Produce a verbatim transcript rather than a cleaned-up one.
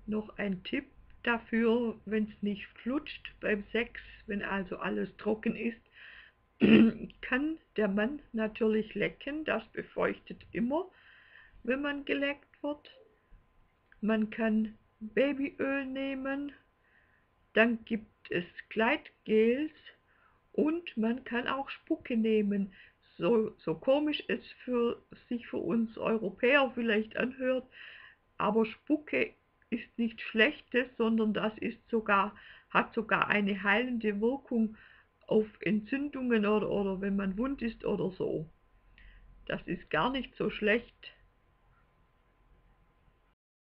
noch ein Tipp dafür, wenn es nicht flutscht beim Sex, wenn also alles trocken ist, kann der Mann natürlich lecken, das befeuchtet immer, wenn man geleckt wird. Man kann Babyöl nehmen, dann gibt es Gleitgels und man kann auch Spucke nehmen. So, so komisch es für sich für uns Europäer vielleicht anhört, aber Spucke ist nichts Schlechtes, sondern das ist sogar, hat sogar eine heilende Wirkung auf Entzündungen oder, oder wenn man wund ist oder so. Das ist gar nicht so schlecht.